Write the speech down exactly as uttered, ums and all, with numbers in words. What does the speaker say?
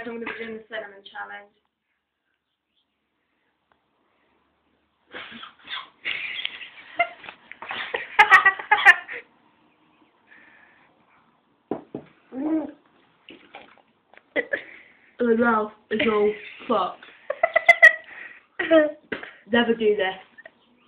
I'm going to be doing the cinnamon challenge. The mouth is all fucked. Never do this.